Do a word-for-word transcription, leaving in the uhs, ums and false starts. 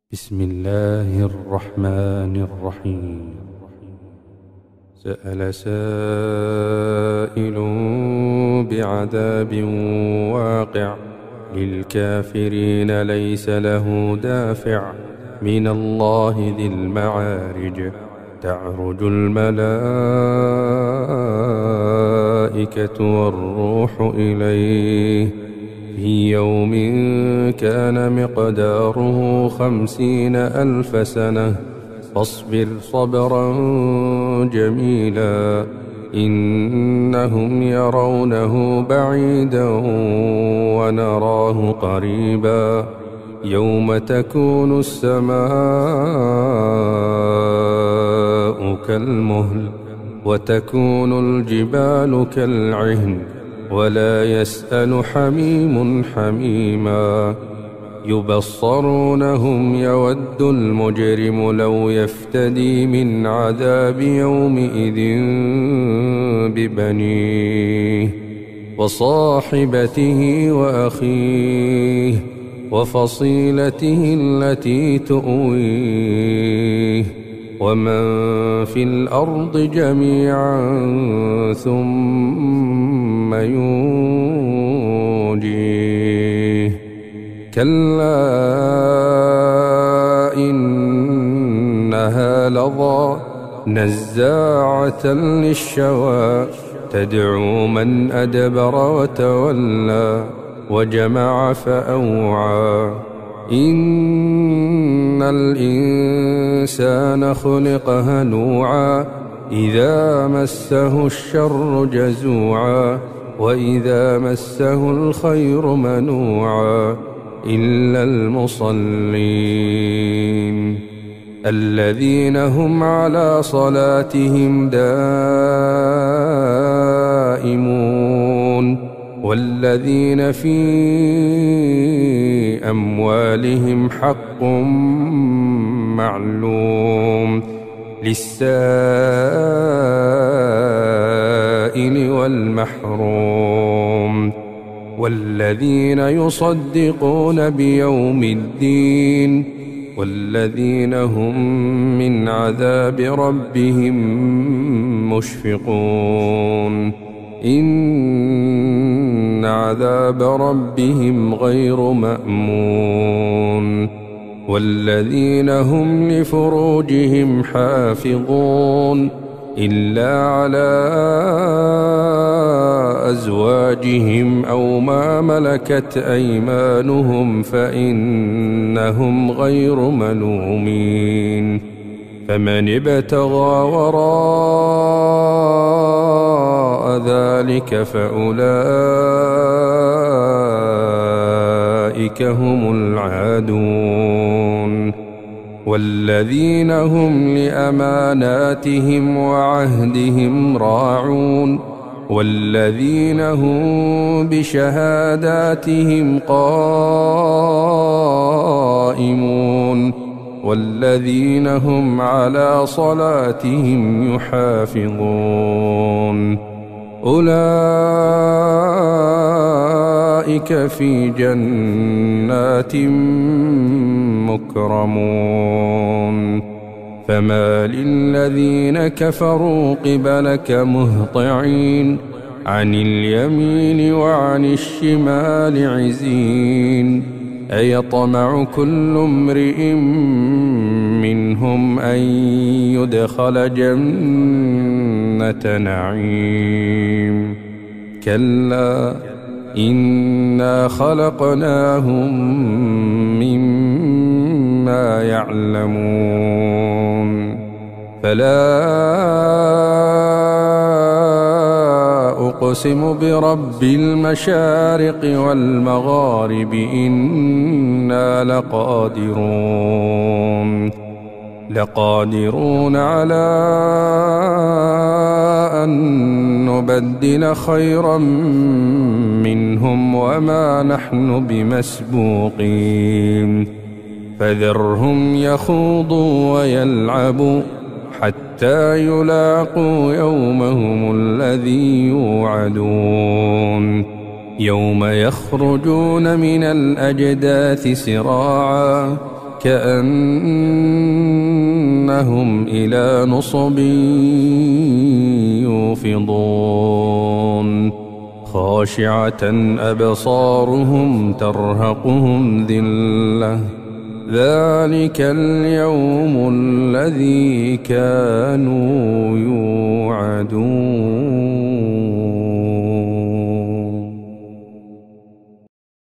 بسم الله الرحمن الرحيم. سأل سائل بعذاب واقع للكافرين ليس له دافع من الله ذي المعارج. تعرج الملائكة والروح إليه في يوم كان مقداره خمسين ألف سنة فاصبر صبرا جميلا إنهم يرونه بعيدا ونراه قريبا يوم تكون السماء كالمهل وتكون الجبال كالعهن ولا يسأل حميم حميما يبصرونهم يود المجرم لو يفتدي من عذاب يومئذ ببنيه وصاحبته وأخيه وفصيلته التي تؤويه ومن في الأرض جميعا ثم ينجيه كلا إنها لظى نزاعة للشوى تدعو من أدبر وتولى وجمع فأوعى إن الإنسان خلق هلوعا إذا مسه الشر جزوعا وإذا مسه الخير منوعا إلا المصلين الذين هم على صلاتهم دائمون والذين في أموالهم حق معلوم للسائل والمحروم والذين يصدقون بيوم الدين والذين هم من عذاب ربهم مشفقون إن عذاب ربهم غير مأمون والذين هم لفروجهم حافظون إلا على أزواجهم أو ما ملكت أيمانهم فإنهم غير ملومين فمن ابتغى وراء ذلك فأولئك هم العادون والذين هم لأماناتهم وعهدهم راعون والذين هم بشهاداتهم قائمون والذين هم على صلاتهم يحافظون أولئك في جنات مكرمون فما للذين كفروا قبلك مهطعين عن اليمين وعن الشمال عزين أيطمع كل امرئ منهم أن يدخل جنة نعيم كلا إنا خلقناهم مما يعلمون فلا أقسم برب المشارق والمغارب إنا لقادرون لقادرون على أن نبدل خيرا منهم وما نحن بمسبوقين فذرهم يخوضوا ويلعبوا حتى يلاقوا يومهم الذي يوعدون يوم يخرجون من الأجداث سراعا كأنهم إلى نصب يوفضون خاشعة أبصارهم ترهقهم ذلة ذلك اليوم الذي كانوا يوعدون.